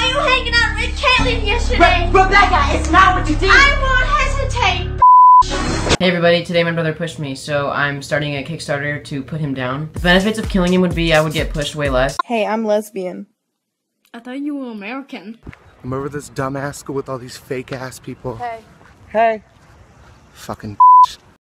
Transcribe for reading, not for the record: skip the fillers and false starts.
saw you hanging out with Caitlin yesterday. Rebecca, it's not what you did. I won't hesitate. Hey everybody, today my brother pushed me, so I'm starting a Kickstarter to put him down. The benefits of killing him would be I would get pushed way less. Hey, I'm lesbian. I thought you were American. I'm over this dumbass school with all these fake ass people. Hey. Hey. Fucking